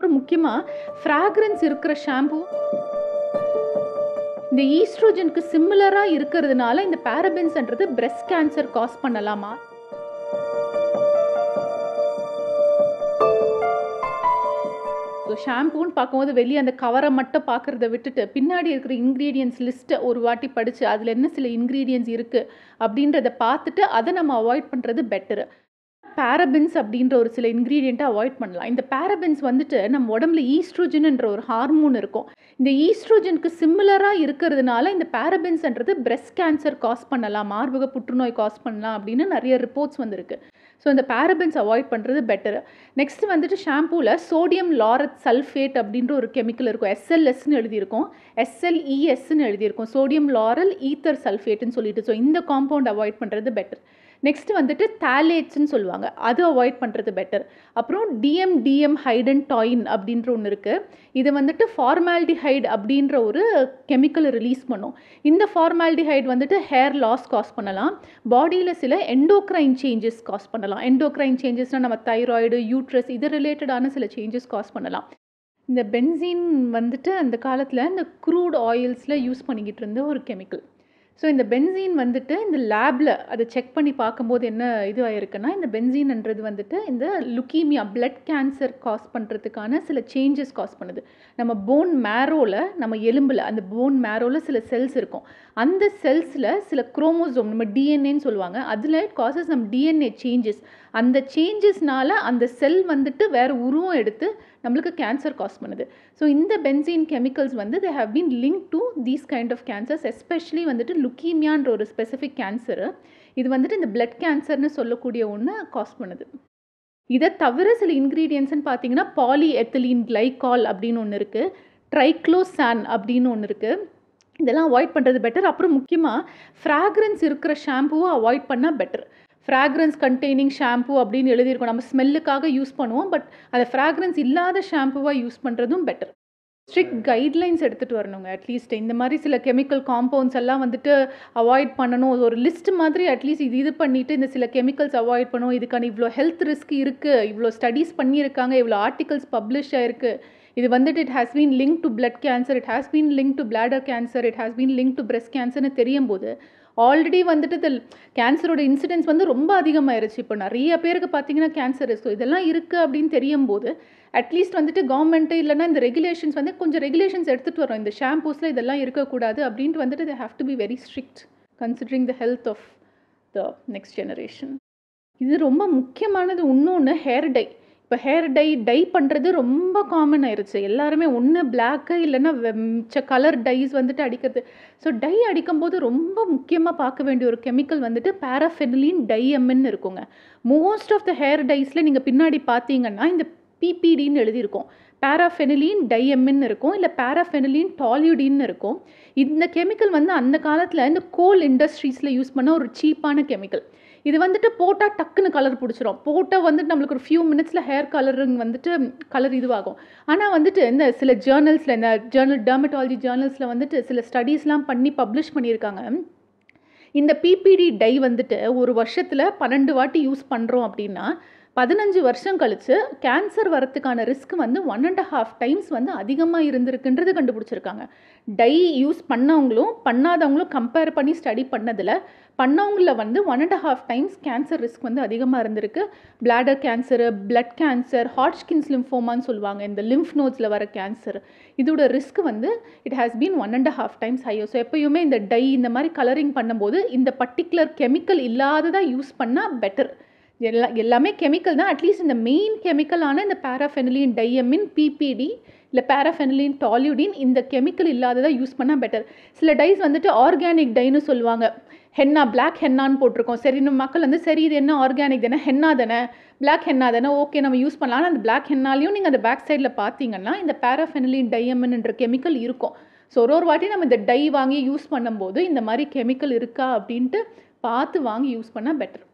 அப்புறம் முக்கியமா ஃப்ராக்ரன்ஸ் இருக்கிற ஷாம்பு இந்த ஈஸ்ட்ரோஜனுக்கு சிமிலரா இருக்கிறதுனால இந்த பாரபென்ஸ்ன்றது பிரஸ்ட் கேன்சர் காஸ் பண்ணலாமா? ஸோ ஷாம்பூன்னு பார்க்கும்போது வெளியே அந்த கவரை மட்டும் பார்க்குறத விட்டுட்டு பின்னாடி இருக்கிற இன்க்ரீடியன்ஸ் லிஸ்ட்டை ஒரு வாட்டி படித்து அதில் என்ன சில இன்க்ரீடியன்ஸ் இருக்குது அப்படின்றத பார்த்துட்டு அதை நம்ம அவாய்ட் பண்ணுறது பெட்டரு. பாரபென்ஸ் அப்படின்ற ஒரு சில இன்க்ரீடியண்ட்டை அவாய்ட் பண்ணலாம். இந்த பாரபென்ஸ் வந்துட்டு நம்ம உடம்புல ஈஸ்ட்ரோஜன்ன்ற ஒரு ஹார்மோன் இருக்கும். இந்த ஈஸ்ட்ரோஜனுக்கு சிமிலராக இருக்கிறதுனால இந்த பாரபென்ஸ்ன்றது பிரஸ்ட் கேன்சர் காஸ் பண்ணலாம், மார்பக புற்றுநோய் காஸ் பண்ணலாம் அப்படின்னு நிறைய ரிப்போர்ட்ஸ் வந்திருக்கு. ஸோ இந்த பாரபென்ஸ் அவாய்ட் பண்ணுறது பெட்டரு. நெக்ஸ்ட் வந்துட்டு ஷாம்பூவில் சோடியம் லாரத் சல்ஃபேட் அப்படின்ற ஒரு கெமிக்கல் இருக்கும். SLSன்னு எழுதியிருக்கும், SLESன்னு எழுதியிருக்கும், சோடியம் லாரல் ஈத்தர் சல்ஃபேட்டுன்னு சொல்லிட்டு. ஸோ இந்த காம்பவுண்ட் அவாய்ட் பண்ணுறது பெட்டர். நெக்ஸ்ட் வந்துட்டு தாலேட்ஸ்ன்னு சொல்லுவாங்க, அது அவாய்ட் பண்ணுறது பெட்டர். அப்புறம் டிஎம் ஹைடன் டாயின் அப்படின்ற ஒன்று இருக்குது. இது வந்துட்டு ஃபார்மால்டிஹைட் அப்படின்ற ஒரு கெமிக்கல் ரிலீஸ் பண்ணும். இந்த ஃபார்மால்டிஹைட் வந்துட்டு ஹேர் லாஸ் காஸ் பண்ணலாம், பாடியில் சில எண்டோக்ரைன் சேஞ்சஸ் காஸ் பண்ணலாம். எண்டோக்ரைன் சேஞ்சஸ்னால் நம்ம தைராய்டு, யூட்ரஸ் இது ரிலேட்டடான சில சேஞ்சஸ் காஸ் பண்ணலாம். இந்த பென்சீன் வந்துட்டு அந்த காலத்தில் இந்த க்ரூட் ஆயில்ஸில் யூஸ் பண்ணிக்கிட்டு இருந்த ஒரு கெமிக்கல். ஸோ இந்த பென்சீன் வந்துட்டு இந்த லேபில் அதை செக் பண்ணி பார்க்கும்போது என்ன இது ஆயிருக்குன்னா, இந்த பென்சீன்ன்றது வந்துட்டு இந்த லுக்கீமியா பிளட் கேன்சர் காஸ் பண்ணுறதுக்கான சில சேஞ்சஸ் காஸ் பண்ணுது. நம்ம போன் மேரோவில், நம்ம எலும்பில் அந்த போன் மேரோவில் சில செல்ஸ் இருக்கும். அந்த செல்ஸில் சில குரோமோசோம், நம்ம டிஎன்ஏன்னு சொல்லுவாங்க, அதில் இட் காசஸ் நம்ம டிஎன்ஏ சேஞ்சஸ். அந்த சேஞ்சஸ்னால அந்த செல் வந்துட்டு வேறு உருவம் எடுத்து நம்மளுக்கு கேன்சர் காஸ் பண்ணுது. ஸோ இந்த பென்சீன் கெமிக்கல்ஸ் வந்து they have been link to these kind of cancers, especially வந்துட்டு லுக்கீமியான்ற ஒரு ஸ்பெசிஃபிக் கேன்சரு. இது வந்துட்டு இந்த பிளட் கேன்சர்னு சொல்லக்கூடிய ஒன்று காஸ் பண்ணுது. இதை தவிர சில இன்க்ரீடியன்ஸ்ன்னு பார்த்தீங்கன்னா பாலிஎத்திலீன் கிளைகால் அப்படின்னு ஒன்று இருக்குது, ட்ரைக்ளோசான் அப்படின்னு ஒன்று இருக்குது. இதெல்லாம் அவாய்ட் பண்ணுறது பெட்டர். அப்புறம் முக்கியமாக ஃப்ராக்ரன்ஸ் இருக்கிற ஷாம்புவை அவாய்ட் பண்ணால் பெட்டர். ஃப்ராக்ரன்ஸ் கண்டெய்னிங் ஷாம்பு அப்படின்னு எழுதியிருக்கோம், நம்ம ஸ்மெல்லுக்காக யூஸ் பண்ணுவோம், பட் அதை ஃப்ராக்ரன்ஸ் இல்லாத ஷாம்புவாக யூஸ் பண்ணுறதும் பெட்டர். ஸ்ட்ரிக்ட் கைட்லைன்ஸ் எடுத்துகிட்டு வரணுங்க. அட்லீஸ்ட் இந்த மாதிரி சில கெமிக்கல் காம்பவுண்ட்ஸ் எல்லாம் வந்துட்டு அவாய்ட் பண்ணணும், ஒரு லிஸ்ட் மாதிரி அட்லீஸ்ட் இது பண்ணிவிட்டு இந்த சில கெமிக்கல்ஸ் அவாய்ட் பண்ணணும், இதுக்கான இவ்வளோ ஹெல்த் ரிஸ்க் இருக்குது, இவ்வளோ ஸ்டடீஸ் பண்ணியிருக்காங்க, இவ்வளோ ஆர்டிகல்ஸ் பப்ளிஷ் ஆயிருக்கு, இது வந்துட்டு it has been link to blood cancer, it has been link to bladder cancer, it has been link to breast கேன்சர்னு தெரியும் போது ஆல்ரெடி வந்துட்டு இந்த கேன்சரோட இன்சிடென்ஸ் வந்து ரொம்ப அதிகமாகிருச்சு. இப்போ நிறைய பேருக்கு பார்த்தீங்கன்னா கேன்சர். ஸோ இதெல்லாம் இருக்குது அப்படின்னு தெரியும் போது அட்லீஸ்ட் வந்துட்டு கவர்மெண்ட்டு இல்லைனா இந்த ரெகுலேஷன்ஸ் வந்து கொஞ்சம் ரெகுலேஷன்ஸ் எடுத்துகிட்டு வரோம். இந்த ஷாம்பூஸில் இதெல்லாம் இருக்கக்கூடாது அப்படின்ட்டு வந்துட்டு they have to be very strict considering the health of the next generation. இது ரொம்ப முக்கியமானது. இன்னொன்று ஹேர் டை. இப்போ ஹேர் டை பண்ணுறது ரொம்ப காமன் ஆயிடுச்சு. எல்லாருமே ஒன்று பிளாக்கு இல்லைன்னா மிச்ச கலர் டைஸ் வந்துட்டு அடிக்கிறது. ஸோ டை அடிக்கும்போது ரொம்ப முக்கியமாக பார்க்க வேண்டிய ஒரு கெமிக்கல் வந்துட்டு பாராஃபெனிலின் டைஎம்ன்னு இருக்குங்க. மோஸ்ட் ஆஃப் த ஹேர் டைஸில் நீங்கள் பின்னாடி பார்த்தீங்கன்னா இந்த பிபிடின்னு எழுதியிருக்கும், பாராஃபெனிலின் டைஎம்ன்னு இருக்கும், இல்லை பாராஃபெனிலின் டாலியூடின்னு இருக்கும். இந்த கெமிக்கல் வந்து அந்த காலத்தில் இந்த கோல் இண்டஸ்ட்ரீஸில் யூஸ் பண்ண ஒரு சீப்பான கெமிக்கல். இது வந்துட்டு போட்டால் டக்குன்னு கலர் பிடிச்சிரும், போட்டால் வந்துட்டு நம்மளுக்கு ஒரு ஃபியூ மினிட்ஸில் ஹேர் கலருங்க வந்துட்டு கலர் இதுவாகும். ஆனால் வந்துட்டு இந்த சில ஜேர்னல்ஸில், இந்த டெர்மட்டாலஜி ஜேர்னல்ஸில் வந்துட்டு சில ஸ்டடீஸ்லாம் பண்ணி பப்ளிஷ் பண்ணியிருக்காங்க. இந்த பிபிடி டை வந்துட்டு ஒரு வருஷத்தில் 12 வாட்டி யூஸ் பண்ணுறோம் அப்படின்னா 15 வருஷம் கழித்து கேன்சர் வரத்துக்கான ரிஸ்க் வந்து 1.5 டைம்ஸ் வந்து அதிகமாக இருந்திருக்குன்றது கண்டுபிடிச்சிருக்காங்க. டை யூஸ் பண்ணவங்களும் பண்ணாதவங்களும் கம்பேர் பண்ணி ஸ்டடி பண்ணதில் பண்ணவங்களில் வந்து 1.5 டைம்ஸ் கேன்சர் ரிஸ்க் வந்து அதிகமாக இருந்திருக்கு. Bladder cancer, blood cancer, Hodgkin's லிம்ஃபோமான்னு சொல்லுவாங்க, இந்த லிம்ஃப் நோட்ஸில் வர கேன்சர், இதோட ரிஸ்க் வந்து it has been 1.5 times higher. So எப்பயுமே இந்த டை இந்த மாதிரி கலரிங் பண்ணும்போது இந்த பர்டிகுலர் கெமிக்கல் இல்லாததாக யூஸ் பண்ணால் பெட்டர். எல்லாமே கெமிக்கல் தான், அட்லீஸ்ட் இந்த மெயின் கெமிக்கலான இந்த பாராஃபெனிலின் டைஎம்மின் பிபிடி இல்லை பாராஃபெனிலின் டாலியூடின் இந்த கெமிக்கல் இல்லாததாக யூஸ் பண்ணால் பெட்டர். சில டைஸ் வந்துட்டு ஆர்கானிக் டைன்னு சொல்லுவாங்க, ஹென்னா பிளாக் ஹென்னான்னு போட்டிருக்கோம். சரி நம்ம மக்கள் வந்து சரி இது என்ன ஆர்கானிக் தானே, ஹென்னா தானே, பிளாக் ஹென்னா தானே, ஓகே நம்ம யூஸ் பண்ணலாம். ஆனால் அந்த பிளாக் ஹென்னாலையும் நீங்கள் அந்த பேக் சைடில் பார்த்தீங்கன்னா இந்த பாராஃபெனிலின் டைஎம்ன்ற கெமிக்கல் இருக்கும். ஸோ ஒரு வாட்டி நம்ம இந்த டை வாங்கி யூஸ் பண்ணும்போது இந்த மாதிரி கெமிக்கல் இருக்கா அப்படின்ட்டு பார்த்து வாங்கி யூஸ் பண்ணால் பெட்டர்.